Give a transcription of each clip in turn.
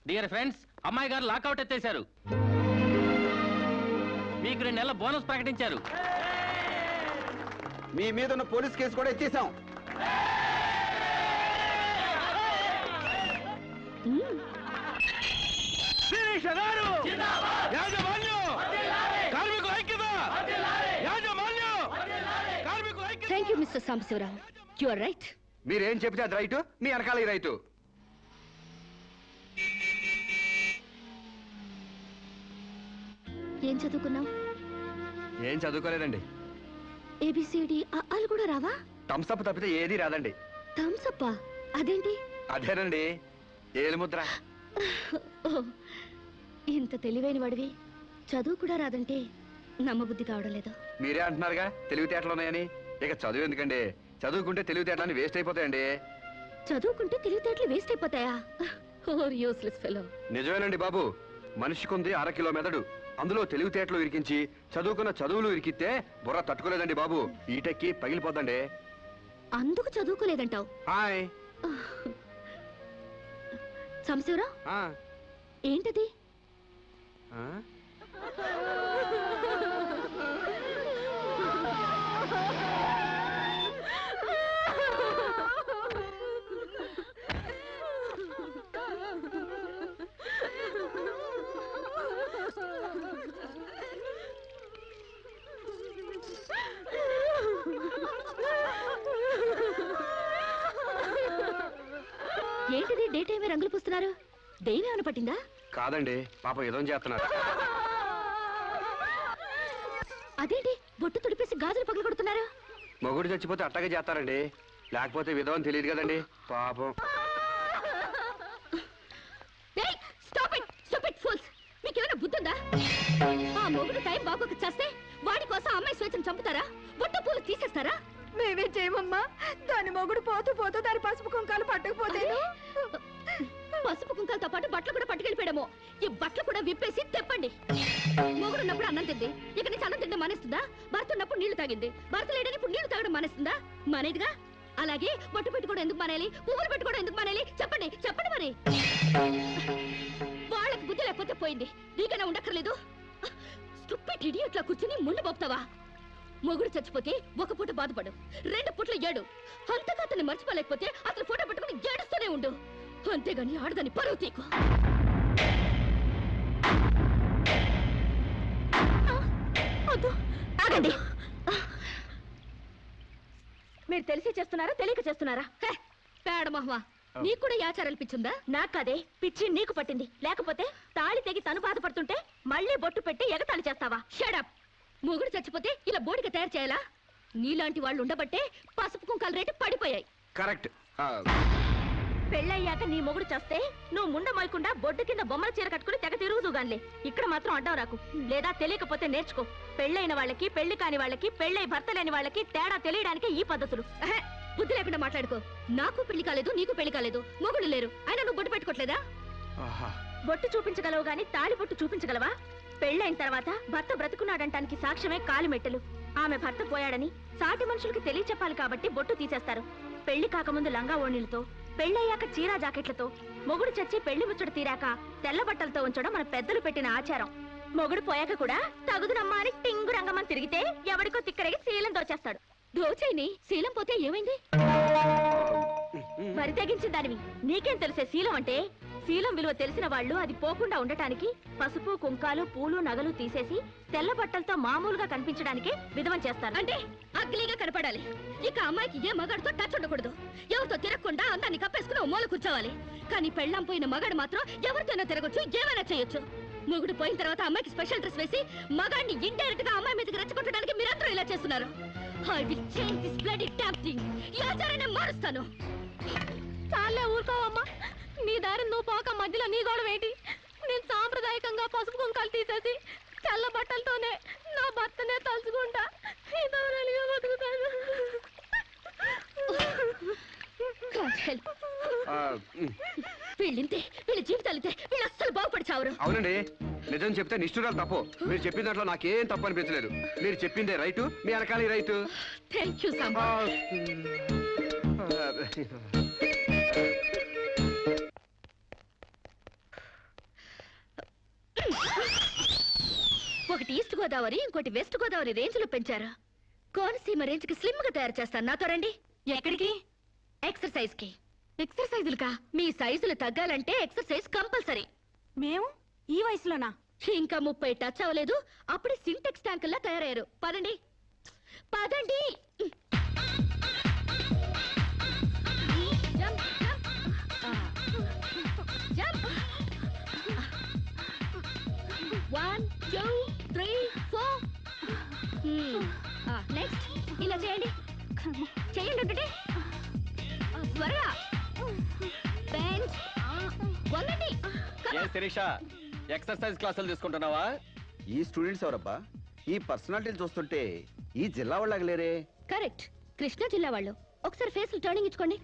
Dear friends, అమ్మాయి గారు lockout ఎత్తేశారు. మీకు 2 నెలల బోనస్ ప్రకటించారు. మీ మీద ఉన్న పోలీస్ కేసు కూడా ఎత్తేసాం. Thank you mister Sambasivarao. You are right. మీరేం చెప్తే అది రైటు, మీ వెనకాల రైటు. ఏం చదువుకున్నావు? ఏం చదువుకోలేదండి. ఏబిసిడి అలు కూడా రావా? థమ్స్అప్ తప్పితే ఏది రాదండి. థమ్స్అప్? అదేంటి? అదేనండి ఏలుముద్ర. ఇంత తెలివైన వాడివి చదువు కూడా రాదంటే నమ్మబుద్ధి కావడం లేదు. మీరే అంటున్నారుగా తెలివితేటలు ఉన్నాయని. ఇక చదువు ఎందుకండి, చదువుకుంటే తెలివితేటలని వేస్ట్ అయిపోతాయండి. చదువుకుంటే తెలివితేటలు వేస్ట్ అయిపోతాయా? Useless fellow. నిజమేనండి బాబు, మనిషికుంది 1/2 కిలో మెదడు. అందులో తెలివితేటలు ఇరికించి చదువుకున్న చదువులు ఇరికితే బుర్ర తట్టుకోలేదండి బాబు, ఈటెక్కి పగిలిపోద్దండి. అందుకు చదువుకోలేదంటావు? హాయ్ సాంబశివరావు, ఏంటది? ఏంటిది డే టైమే రంగులు పూస్తున్నారు? దెయ్యం ఏమైనా పట్టిందా? కాదండి, పాపం ఏదో చేస్తున్నారు. అదేంటి బొట్టు తుడిపేసి గాజులు పగలు కొడుతున్నారు? మొగుడు చచ్చిపోతే అట్టగా చేస్తారండి, లేకపోతే విధవని తెలియదు కదండి పాపం. మీకేమైనా బుద్ధుందా? ఆ మొగుడు టైం బాగోక చేస్తే వాడి కోసం అమ్మాయి స్వేచ్ఛను చంపుతారా? బొట్టు పూలు తీసేస్తారా? మేమే చేయమమ్మా. దాని మొగుడు పోతూ పోతూ దాని పసుపు కుంకాలు పట్టుకుపోతే పసుపు కుంకాలతో పాటు బట్టలు కూడా పట్టుకెళ్ళిపోయాము. ఈ బట్టలు కూడా విప్పేసి తెప్పండి. మొగుడు ఉన్నప్పుడు అన్నం తింది, ఇక నుంచి అన్నం తింటే మానేస్తుందా? భర్త ఉన్నప్పుడు నీళ్లు తాగింది, భర్త లేడని ఇప్పుడు నీళ్లు తాగడం మానేస్తుందా? మానేదిగా. అలాగే బొట్టు పెట్టుకోవడం ఎందుకు మానేయాలి? పువ్వులు పెట్టుకోవడం ఎందుకు మానేయాలి? చెప్పండి చెప్పండి. మరి వాళ్ళకి బుద్ధి లేకపోతే పోయింది, నీకైనా ఉండక్కర్లేదు. స్టూపిడ్ ఇడియట్లా కూర్చుని ముళ్ళు పోపుతావా? మొగుడు చచ్చిపోతే 1 పూట బాధపడు, 2 పూటలు ఏడు. అంతగా అతన్ని మర్చిపోలేకపోతే అతను ఫోటో పెట్టుకుని ఏడుస్తూనే ఉండు. అంతేగాని ఆడదాన్ని పరువు తీకు. ఆగండి. మీరు తెలిసి చేస్తున్నారా తెలియక చేస్తున్నారా? పేడమహ్వా, నీకు కూడా ఆచారాలు పిచ్చుందా? నాకదే పిచ్చి నీకు పట్టింది. లేకపోతే తాళి తెగి తను బాధపడుతుంటే మళ్ళీ బొట్టు పెట్టి ఎగతాళి చేస్తావా? షడప్. మొగుడు చచ్చిపోతే ఇలా బోడిగా తయారు చేయాలా? నీలాంటి వాళ్ళు ఉండబట్టే పసుపు కుంకాల రేటు పడిపోయాయి. కరెక్ట్. పెళ్ళయ్యాక నీ మొగుడు చేస్తే నువ్వు ముండ మోయకుండా బొడ్డు కింద బొమ్మల చీర కట్టుకుని తెగ తిరుగుదుగాన్లే. ఇక్కడ మాత్రం అడ్డం రాకు. లేదా తెలియకపోతే నేర్చుకో. పెళ్ళైన వాళ్ళకి, పెళ్లి కాని వాళ్ళకి, పెళ్ళై భర్త లేని వాళ్ళకి తేడా తెలియడానికి ఈ పద్ధతులు. బుద్ధి లేకుండా మాట్లాడుకో. నాకు పెళ్లి కాలేదు, నీకు పెళ్లి కాలేదు, మొగుడు లేరు, అయినా నువ్వు బొట్టు పెట్టుకోవట్లేదా? బొట్టు చూపించగలవు గాని తాళి బొట్టు చూపించగలవా? పెళ్ళైన తర్వాత భర్త బ్రతుకున్నాడంటానికి సాక్ష్యమే కాలిమెట్టెలు. ఆమె భర్త పోయాడని సాటి మనుషులకి తెలియచెప్పాలి కాబట్టి బొట్టు తీసేస్తారు. పెళ్లి కాకముందు లంగా ఓణీలతో, పెళ్ళయ్యాక చీరా జాకెట్లతో, మొగుడు చచ్చి పెళ్లి ముచ్చట తీరాక తెల్ల బట్టలతో ఉంచడం మన పెద్దలు పెట్టిన ఆచారం. మొగుడు పోయాక కూడా తగుదునమ్మా అని టింగు రంగమని తిరిగితే ఎవడికో తిక్కరగి శీలం దోచేస్తాడు. దోచేయని శీలం పోతే ఏమైంది? మరి తెగించిన దానివి నీకేం తెలిసే శీలం అంటే? శీలం విలువ తెలిసిన వాళ్ళు అది పోకుండా ఉండటానికి పసుపు కుంకాలు పూలు నగలు తీసేసి తెల్ల బట్టలతో మామూలుగా కనిపించడానికి విధవం చేస్తారు. అంటే అగ్లీగా కనపడాలి. ఇక అమ్మాయికి ఏ మగాడితో టచ్ ఉండకూడదు. ఎవరితో తిరగకుండా అందాన్ని కప్పేసుకుని ఓ మూల కూర్చోవాలి. కానీ పెళ్ళం పోయిన మగాడు మాత్రం ఎవరితోనో తిరగొచ్చు, ఏమైనా చేయొచ్చు. మొగుడు పోయిన తర్వాత అమ్మాయికి స్పెషల్ డ్రెస్ వేసి మగాడిని ఇండైరెక్ట్ గా అమ్మాయి మీదకి రెచ్చగొట్టడానికి మీరందరూ ఇలా చేస్తున్నారు. I will change this bloody damn thing. ఈ ఆచారాన్ని మారుస్తాను. చాలే ఊరుకోవమ్మా. నీ దారి నువ్వు పోక మధ్యలో నీ గొడవ ఏంటి? నేను సాంప్రదాయకంగా పసుపు కుంకాలు తీసేసి తెల్ల బట్టలతోనే నా భర్తనే తలుచుకుంటా బతుకుతాను. వీళ్ళింతే, వీళ్ళ జీవితాలితే, వీళ్ళు అస్సలు బాగుపడి చావరు. అవునండి, నిజం చెప్తే నిష్ఠురాలు తప్పు. మీరు చెప్పిన దాంట్లో నాకేం తప్పు అనిపించలేదు. మీరు చెప్పిందే రైటు, మీ వెనకాల right. Thank you Samba. Godavari, ఇంకోటి వెస్ట్ గోదావరి రేంజ్ లో పెంచారు. కోనసీమ రేంజ్ కి స్లిమ్ గా తయారు చేస్తాను. నాతో రండి. ఎక్కడికి? ఎక్సర్సైజ్ కి. ఎక్సర్సైజులుగా? మీ సైజులు తగ్గాలంటే ఎక్సర్సైజ్ కంపల్సరీ. మేము ఈ వయసులోనా? ఇంకా 30 టచ్ అవ్వలేదు, అప్పుడే సింటెక్స్ ట్యాంకుల్లా తయారయ్యారు. పదండి పదండి. జంప్. 1 2 3 4. నెక్స్ట్ ఇలా చేయండి. చేయండి ఒకటి. త్వరగా. బెంచ్. వంగండి. శిరీష, ఎక్సర్సైజ్ క్లాసులు తీసుకుంటున్నావా? ఈ స్టూడెంట్స్ ఎవరబ్బా? ఈ పర్సనాలిటీలు చూస్తుంటే ఈ జిల్లా వాళ్ళకి లేరే. కరెక్ట్, కృష్ణా జిల్లా వాళ్ళు. ఒకసారి ఫేస్ టర్నింగ్ ఇచ్చుకోండి.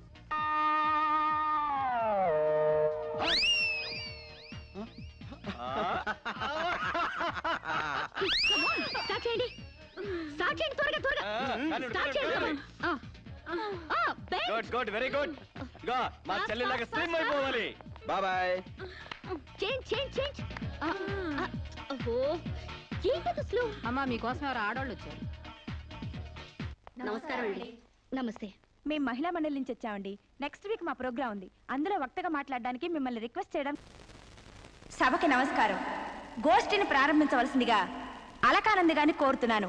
స్టార్ట్ చేయండి. స్టార్ట్ చేయండి త్వరగా త్వరగా. స్టార్ట్ చేయండి. Good good, very good. మా చెల్లిలాగా స్లిమ్ అయిపోవాలి. బాబాయ్. Change change change. ఓహో, ఏంటది స్లో? అమ్మా మీకోసం ఎవరు ఆడవాళ్ళు వచ్చారు. నమస్కారం అండి. నమస్తే. మేము మహిళా మండలి నుంచి వచ్చామండి. నెక్స్ట్ వీక్ మా ప్రోగ్రామ్ ఉంది. అందులో వక్తగా మాట్లాడడానికి మిమ్మల్ని రిక్వెస్ట్ చేయడం. సభకి నమస్కారం. గోష్ఠిని ప్రారంభించవలసిందిగా అలకానంది గారిని కోరుతున్నాను.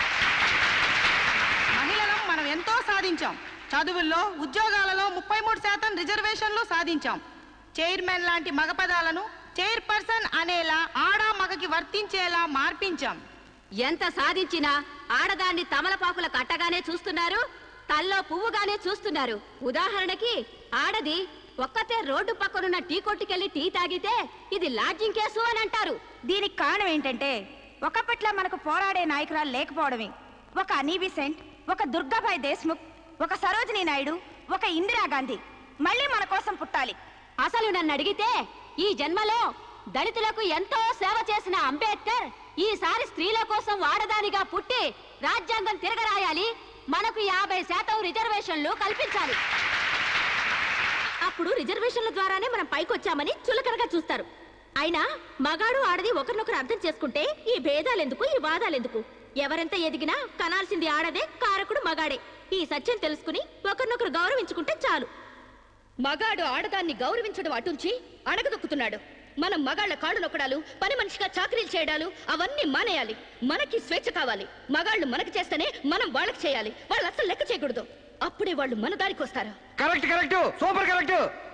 మహిళలం మనం ఎంతో సాధించాం. చదువుల్లో, ఉద్యోగాలలో 33% రిజర్వేషన్లు సాధించాం. చైర్మన్ లాంటి మగ పదాలను చైర్పర్సన్ అనేలా ఆడా మగకి వర్తించేలా మార్పించాం. ఎంత సాధించినా ఆడదాన్ని తమలపాకుల కట్టగానే చూస్తున్నారు, తల్లో పువ్వుగానే చూస్తున్నారు. ఉదాహరణకి ఆడది ఒక్కతే రోడ్డు పక్కనున్న టీ కొట్టుకెళ్లి టీ తాగితే ఇది లాడ్జింగ్ కేసు అని అంటారు. దీనికి కారణం ఏంటంటే ఒకప్పట్లో మనకు పోరాడే నాయకురాలు లేకపోవడమే. ఒక అనీ బెసెంట్, ఒక దుర్గాబాయ్ దేశ్ముఖ్, ఒక సరోజినీ నాయుడు, ఒక ఇందిరాగాంధీ మళ్ళీ మన కోసం పుట్టాలి. అసలు నన్ను అడిగితే ఈ జన్మలో దళితులకు ఎంతో సేవ చేసిన అంబేద్కర్ ఈసారి స్త్రీల కోసం వాడదానిగా పుట్టి రాజ్యాంగం తిరగరాయాలి, మనకు 50% రిజర్వేషన్లు కల్పించాలి. అప్పుడు రిజర్వేషన్ల ద్వారానే మనం పైకొచ్చామని చులకనగా చూస్తారు. అయినా మగాడు ఆడది ఒకరినొకరు అర్థం చేసుకుంటే ఈ భేదాలెందుకు, ఈ వాదాలెందుకు? ఎవరెంత ఎదిగినా కనాల్సింది ఆడదే, కారకుడు మగాడే. ఈ సత్యం తెలుసుకుని ఒకరినొకరు గౌరవించుకుంటే చాలు. మగాడు ఆడదాన్ని గౌరవించడం అటుంచి అడగదొక్కుతున్నాడు. మనం మగాళ్ల కాళ్ళు నొక్కడాలు, పని మనిషిగా చాకరీలు చేయడాలు అవన్నీ మానేయాలి. మనకి స్వేచ్ఛ కావాలి. మగాళ్ళు మనకి చేస్తేనే మనం వాళ్ళకి చేయాలి. వాళ్ళు అసలు లెక్క చేయకూడదు. అప్పుడే వాళ్ళు మన దారికి వస్తారు. Correct correct, super correct.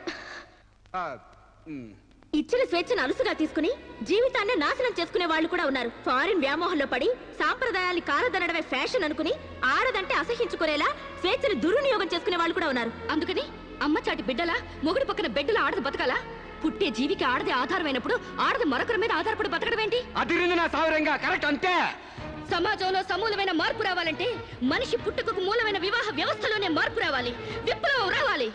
ఇచ్చిన స్వేచ్ఛను అలుసుగా తీసుకుని జీవితాన్ని నాశనం చేసుకునే వాళ్ళు కూడా ఉన్నారు. ఫారిన్ వ్యామోహంలో పడి సాంప్రదాయాన్ని కారదనడమే ఫ్యాషన్ అనుకుని ఆడదంటే అసహించుకునేలా స్వేచ్ఛను దుర్వినియోగం చేసుకునే వాళ్ళు కూడా ఉన్నారు. అందుకని అమ్మ చాటి బిడ్డలా, మొగుడు పక్కన బిడ్డలా ఆడది బతకాలా? పుట్టే జీవికి ఆడది ఆధారమైనప్పుడు ఆడది మరొకరి మీద ఆధారపడి బతకడం ఏంటి? అదిరింది నా సావిరంగా. కరెక్ట్ అంతే. సమాజంలో సమూలమైన మార్పు రావాలంటే మనిషి పుట్టుకకు మూలమైన వివాహ వ్యవస్థలోనే మార్పు రావాలి, విప్లవం రావాలి.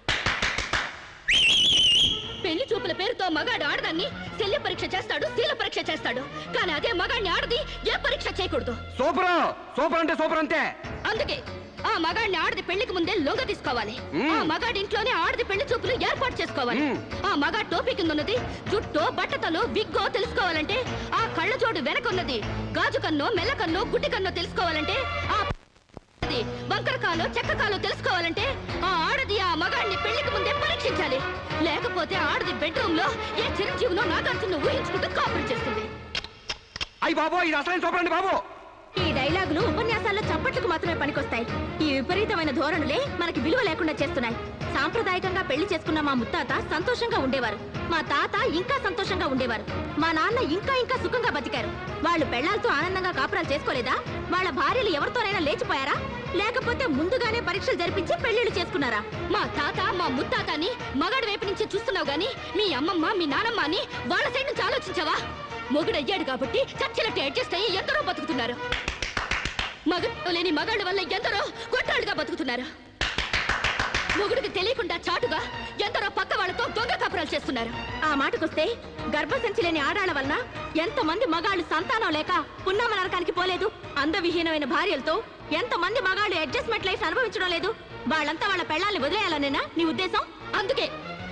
పెళ్లి చూపుల పేరుతో మగాడు ఆడదాన్ని శల్య పరీక్ష చేస్తాడు, శీల పరీక్ష చేస్తాడు. కానీ అదే మగాడిని ఆడది ఏ పరీక్ష చేయకూడదు. సూపర్ సూపర్ అంటే సూపర్ అంతే. అందుకే ఆ మగాడిని ఆడది పెళ్లికి ముందే లొంగ తీసుకోవాలి. ఆ మగాడి ఇంట్లోనే ఆడది పెళ్లి చూపులు ఏర్పాటు చేసుకోవాలి. ఆ మగాడి టోపీ కింద ఉన్నది జుట్టో, బట్టతలో, విగ్గో తెలుసుకోవాలంటే, ఆ కళ్ళ జోడు వెనకున్నది గాజు కన్నో, మెల్ల కన్నో, గుడ్డి కన్నో తెలుసుకోవాలంటే, ఆ వంకరకాలో, చెక్కకాలో తెలుసుకోవాలంటే ఆ ఆడది ఆ మగాడిని పెళ్లికి ముందే పరీక్షించాలి. లేకపోతే ఆడది బెడ్రూమ్ లో ఏ చిరంజీవినో నాగార్జున ఊహించుకుంటూ కాపురం చేస్తుంది. అయ్యి బాబు, ఇది అసలైన సూపర్ అండి బాబు. ఈ డైలాగులు ఉపన్యాసాల్లో చప్పట్లకు మాత్రమే పనికొస్తాయి. ఈ విపరీతమైన ధోరణులే మనకి విలువ లేకుండా చేస్తున్నాయి. సాంప్రదాయకంగా పెళ్లి చేసుకున్న మా ముత్తాత సంతోషంగా ఉండేవారు. మా తాత ఇంకా సంతోషంగా ఉండేవారు. మా నాన్న ఇంకా ఇంకా సుఖంగా బతికారు. వాళ్ళు పెళ్లాలతో ఆనందంగా కాపురాలు చేసుకోలేదా? వాళ్ళ భార్యలు ఎవరితోనైనా లేచిపోయారా? లేకపోతే ముందుగానే పరీక్షలు జరిపించి పెళ్లిళ్ళు చేసుకున్నారా? మా తాత, మా ముత్తాతని మగాడి వైపు నుంచి చూస్తున్నావు గాని మీ అమ్మమ్మ, మీ నానమ్మ అని వాళ్ళ సైడ్ నుంచి ఆలోచించావా? మొగుడయ్యాడు కాబట్టి చచ్చినట్టు అడ్జస్ట్ అయ్యి ఎందరో బతుకుతున్నారు. మగడు లేని మగాళ్ళ వల్ల ఎందరో కొట్టాళ్ళుగా బతుకుతున్నారు. మొగుడికి తెలియకుండా చాటుగా ఎందరో పక్క వాళ్ళతో దొంగ కాపురాలు చేస్తున్నారు. ఆ మాటకొస్తే గర్భసంచి లేని ఆడాళ్ల వలన ఎంతమంది మగాళ్ళు సంతానం లేక పున్నామ నరకానికి పోలేదు? అందవిహీనమైన భార్యలతో ఎంతమంది మగాళ్ళు అడ్జస్ట్మెంట్ లైఫ్ అనుభవించడం లేదు? వాళ్ళంతా వాళ్ళ పెళ్ళాల్ని వదిలేయాలనేనా నీ ఉద్దేశం? అందుకే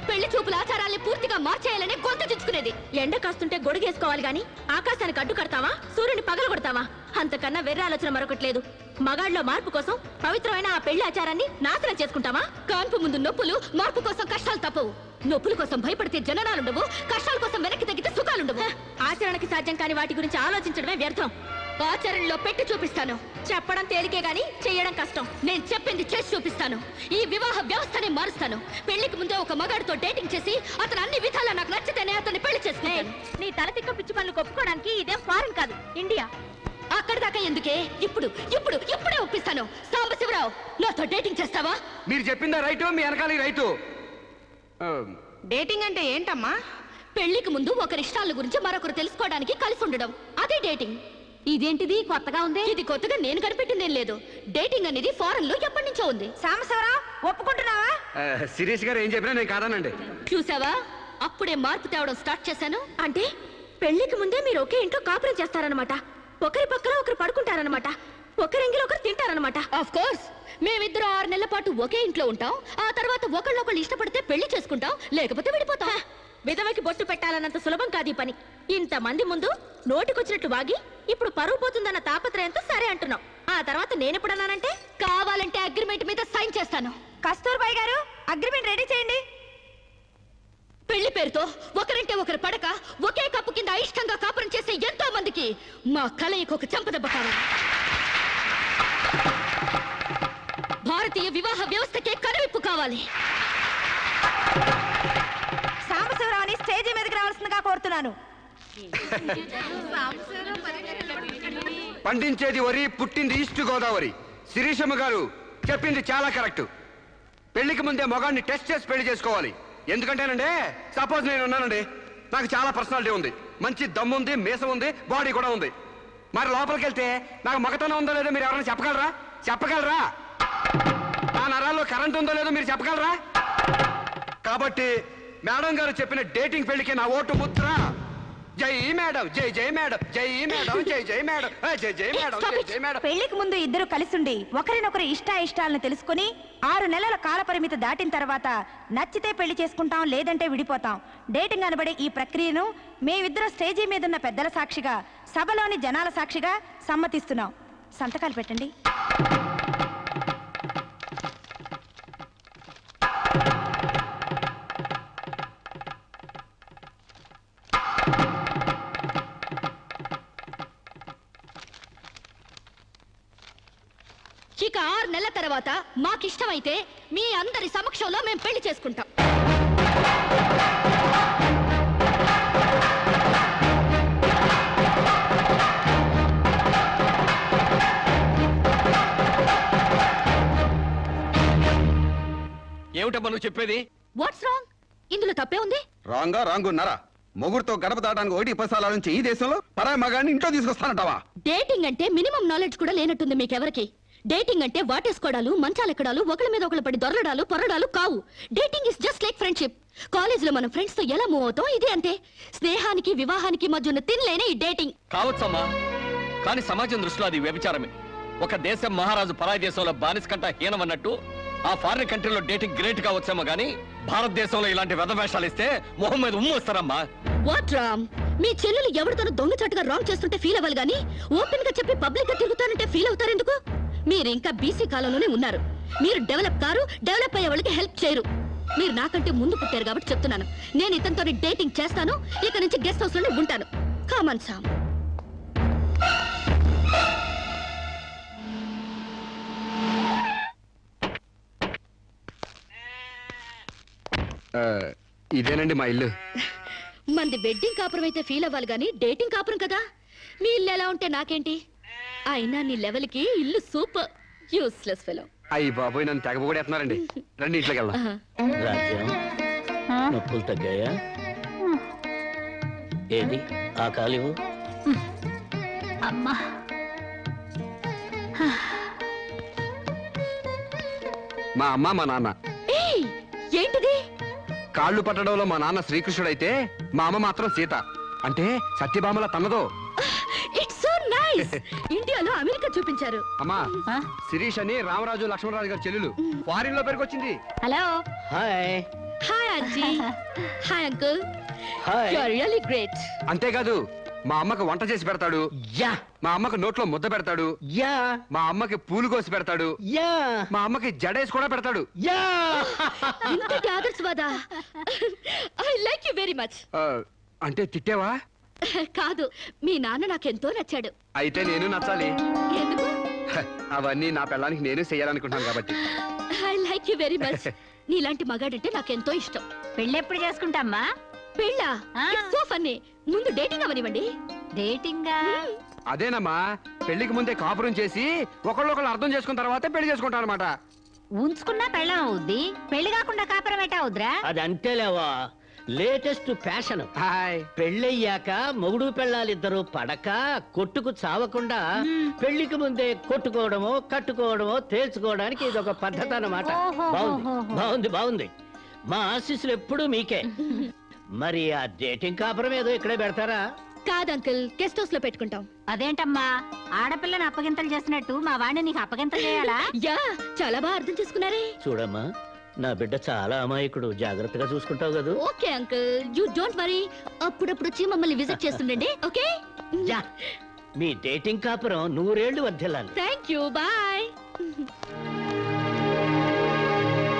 పెళ్లి చూపుల ఆచారాల్ని పూర్తిగా మార్చేయాలని గొంతు చుచ్చుకునేది. ఎండ కాస్తుంటే గొడుగేసుకోవాలి గాని ఆకాశానికి అడ్డు కడతావా, సూర్యుని పగలగొడతావా? అంతకన్నా వెర్ర ఆలోచన మరొకటి లేదు. మగాళ్ళలో మార్పు కోసం పవిత్రమైన ఆ పెళ్లి ఆచారాన్ని నాశనం చేసుకుంటావా? కాన్పు ముందు నొప్పులు, మార్పు కోసం కష్టాలు తప్పవు. నొప్పుల కోసం భయపడితే జననాలుండవు, కష్టాల కోసం వెనక్కి తగ్గితే సుఖాలుండవు. ఆచరణకి సాధ్యం కాని వాటి గురించి ఆలోచించడమే వ్యర్థం. ఆచరణలో పెట్టి చూపిస్తాను. చెప్పడం తేలికే గాని చెయ్యడం కష్టం. నేను చెప్పింది చేసి చూపిస్తాను. ఈ వివాహ వ్యవస్థనే మారుస్తాను. పెళ్లికి ముందే ఒక మగాడితో డేటింగ్ చేసి అతను అన్ని విధాలా నాకు నచ్చితేనే అతన్ని పెళ్లి చేసుకున్నాను. నీ తల తిక్క పిచ్చి పనులు ఒప్పుకోవడానికి ఇదేం ఫారెన్ కాదు, ఇండియా. అక్కడి దాకా ఎందుకే? ఇప్పుడే ఒప్పిస్తాను. సాంబశివరావు, నాతో డేటింగ్ చేస్తావా? మీరు చెప్పిందా రైటు, మీ వెనకాల రైతు. డేటింగ్ అంటే ఏంటమ్మా? పెళ్లికి ముందు ఒకరి ఇష్టాల గురించి మరొకరు తెలుసుకోవడానికి కలిసి ఉండడం, అదే డేటింగ్. ఇదేంటిది కొత్తగా ఉంది? ఇది కొత్తగా నేను కనిపెట్టిందేం లేదు. డేటింగ్ అనేది ఫారెన్ లో ఎప్పటి నుంచో ఉంది. సాంబశివరావు, ఒప్పుకుంటున్నావా? శిరీష్ గారు ఏం చెప్పినా నేను కాదనండి. చూసావా, అప్పుడే మార్పు తేవడం స్టార్ట్ చేశాను. అంటే పెళ్లికి ముందే మీరు ఒకే ఇంట్లో కాపురం చేస్తారనమాట. ఒకరి పక్కన ఒకరు పడుకుంటారనమాట. ఒకరింగిలో ఒకరు తింటారనమాట. ఆఫ్ కోర్స్ మేమిద్దరు 6 నెలల పాటు ఒకే ఇంట్లో ఉంటాం. ఆ తర్వాత ఒకళ్ళొకళ్ళు ఇష్టపడితే పెళ్లి చేసుకుంటాం, లేకపోతే విడిపోతాం. విధవకి బొట్టు పెట్టాలన్నంత సులభం కాదు ఈ పని. ఇంతమంది ముందు నోటికొచ్చినట్లు వాగి ఇప్పుడు పరువు పోతుందన్న తాపత్రయంతో సరే అంటున్నాం. ఆ తర్వాత నేనెప్పుడన్నానంటే కావాలంటే అగ్రిమెంట్ మీద సైన్ చేస్తాను. కస్తూర్బాయ్ గారు, అగ్రిమెంట్ రెడీ చేయండి. పెళ్లి పేరుతో ఒకరంటే ఒకరు పడక ఒకే కప్పు కింద అయిష్టంగా కాపురం చేసే ఎంతో మందికి మా కలయికి ఒక చెంపదెబ్బ కావాలి. భారతీయ వివాహ వ్యవస్థకే కనువిప్పు కావాలి. సాంబశివరావుని స్టేజీ మీదకి రావాల్సిందిగా కోరుతున్నాను. పండించేది వరి, పుట్టింది ఈస్ట్ గోదావరి. శిరీషమ్మ గారు చెప్పింది చాలా కరెక్ట్. పెళ్లికి ముందే మొగాన్ని టెస్ట్ చేసి పెళ్లి చేసుకోవాలి. ఎందుకంటేనండి, సపోజ్ నేను ఉన్నానండి, నాకు చాలా పర్సనాలిటీ ఉంది, మంచి దమ్ము ఉంది, మీసం ఉంది, బాడీ కూడా ఉంది. మరి లోపలికి వెళ్తే నాకు మగతనం ఉందో లేదో మీరు ఎవరైనా చెప్పగలరా? నా నరాల్లో కరెంట్ ఉందో లేదో మీరు చెప్పగలరా? కాబట్టి మేడం గారు చెప్పిన డేటింగ్ పెళ్లికి నా ఓటు ముద్ర. జై మేడం, జై మేడం, జై మేడం, జై మేడం, జై మేడం, జై మేడం. పెళ్లికి ముందు ఇద్దరు కలిసుండి ఒకరినొకరు ఇష్టాలను తెలుసుకుని 6 నెలల కాల పరిమితి దాటిన తర్వాత నచ్చితే పెళ్లి చేసుకుంటాం, లేదంటే విడిపోతాం. డేటింగ్ అనబడే ఈ ప్రక్రియను మేమిద్దరు స్టేజీ మీద ఉన్న పెద్దల సాక్షిగా, సభలోని జనాల సాక్షిగా సమ్మతిస్తున్నాం. సంతకాలు పెట్టండి. ఇక 6 నెలల తర్వాత మాకిష్టమైతే మీ అందరి సమక్షంలో మేము పెళ్లి చేసుకుంటాం. ఏమిటమ్మా నువ్వు చెప్పేది? What's wrong? ఇందులో తప్పే ఉంది? రాంగున్నారా? మొగుడుతో గడప దాటానికి 1 పైసల నుంచి ఈ దేశంలో పరాయి మగాన్ని ఇంట్లో తీసుకొస్తానంటావా? డేటింగ్ అంటే మినిమం నాలెడ్జ్ కూడా లేనట్టుంది మీకెవరికి. డేటింగ్ అంటే వాటేసుకోవడాలు, మంచాలెక్కడాలు, ఒకళ్ళ మీద ఒకళ్ళు పడి దొరలడాలు, పొరడాలు కావు. Dating is just like friendship. కాలేజీలో మనం ఫ్రెండ్స్ తో ఎలా మూవ్ అవుతాం, ఇదే అంతే. స్నేహానికి వివాహానికి మధ్య ఉన్న తినలేని ఈ డేటింగ్. కావచ్చమ్మా, కానీ సమాజం దృష్టిలో అది వ్యభిచారమే. ఒక దేశం మహారాజు పరాయి దేశంలో బానిస కంట హీనమన్నట్టు ఆ ఫారిన్ కంట్రీలో డేటింగ్ గ్రేట్ కావచ్చేమో గానీ భారతదేశంలో ఇలాంటి వెధవేషాలు ఇస్తే మొహం మీద ఉమ్ము వస్తారమ్మా. వాట్ రామ్? మీ చెల్లెలు ఎవరితోనూ దొంగచాటుగా రాంగ్ చేస్తుంటే ఫీల్ అవ్వాలి గానీ ఓపెన్ గా చెప్పి పబ్లిక్ గా తిరుగుతానంటే ఫీల్ అవుతారెందుకు? మీరు ఇంకా బీసీ కాలంలోనే ఉన్నారు. మీరు డెవలప్ కారు, డెవలప్ అయ్యే వాళ్ళకి హెల్ప్ చేయరు. మీరు నాకంటే ముందు పుట్టారు కాబట్టి చెప్తున్నాను. నేను ఇతనితో డేటింగ్ చేస్తాను. ఇక నుంచి గెస్ట్ హౌస్ లోనే ఉంటాను. Come on. ఇదేనండి మా ఇల్లు. మంది వెడ్డింగ్ కాపురం అయితే ఫీల్ అవ్వాలి గానీ డేటింగ్ కాపురం కదా. మీ ఇల్లు ఎలా ఉంటే నాకేంటి? అయినా నీ లెవెల్ కి ఇల్లు సూపర్. Useless fellow. అయ్యి బాబోయ్, నన్ను తెగబోడేస్తున్నారండి. రండి ఇంట్లోకి వెళ్దాం. రాజ్యం, నొప్పులు తగ్గాయా? ఏది ఆ కాలివు? అమ్మా, మా అమ్మ, మా నాన్న. ఏంటిది? కాళ్ళు పట్టడంలో మా నాన్న శ్రీకృష్ణుడైతే మా అమ్మ మాత్రం సీత. అంటే సత్యభామల తన్నదో. It's so nice. ఇండియాలో అమెరికా చూపించారు. అమ్మా, శిరీష్ అని రామరాజు లక్ష్మణరాజు గారి చెల్లెలు ఫారిన్ లో పెరిగొచ్చింది. Hello. Hi. Hi aunty hi uncle hi you are really great అంతేకాదు మా అమ్మకి వంట చేసి పెడతాడు, యా మా అమ్మకి నోట్లో ముద్ద పెడతాడు, యా మా అమ్మకి పూలు కోసి పెడతాడు, యా మా అమ్మకి జడేసి కూడా పెడతాడు. యా ఇంతటి ఆదర్శవాదా I like you very much ఆ, అంటే తిట్టేవా? కాదు మీ నాన్న నాకెంతో నచ్చాడు. అయితే నేను నచ్చాలి. ఎందుకు? హ, అవన్నీ నా పిల్లానికి నేను చెయ్యాలనుకుంటున్నాను కాబట్టి. I like you very much నీలాంటి మగాడంటే నాకెంతో ఇష్టం. పెళ్ళెప్పుడు చేసుకుంటామ్మా? పెళ్ళా? ఆ. So funny. ముందు డేటింగ్ అవనివ్వండి. డేటింగా? అదేనమ్మా, పెళ్లికి ముందే కాపురం చేసి ఒకళ్ళొకళ్ళు అర్థం చేసుకున్న తర్వాతే పెళ్లి చేసుకుంటాను అనమాట. ఉంచుకున్నా పెళ్ళం అవుద్ది, పెళ్లి కాకుండా కాపురం ఎట్టా అవుద్రా? అది అంతేలేవా, లేటెస్ట్ ఫ్యాషన్. హాయ్. పెళ్ళయ్యాక మొగుడు పెళ్ళాలిద్దరూ పడక కొట్టుకు చావకుండా పెళ్లికి ముందే కొట్టుకోవడమో కట్టుకోవడమో తేల్చుకోవడానికి ఇది ఒక పద్ధతి అన్నమాట. బాగుంది బాగుంది బాగుంది. మా ఆశీస్సులు ఎప్పుడూ మీకే. మరి ఆ డేటింగ్ కాపురం ఏదో ఇక్కడే పెడతారా? కాదు అంకుల్, గెస్ట్ హౌస్ లో పెట్టుకుంటాం. అదేంటమ్మా, ఆడపిల్లని అప్పగింతలు చేసినట్టు మా వాడిని నీకు అప్పగింతలు చేయాలా? యా, చాలా బాగా అర్థం చేసుకున్నారే. చూడమ్మా, నా బిడ్డ చాలా అమాయకుడు, జాగ్రత్తగా చూసుకుంటావు కదా. Okay uncle, you don't worry. అప్పుడప్పుడు వచ్చి మమ్మల్ని విజిట్ చేస్తుండండి. ఓకే, యా, మీ డేటింగ్ కాపురం 100 ఏళ్లు వర్ధిల్లాలి. Thank you, bye.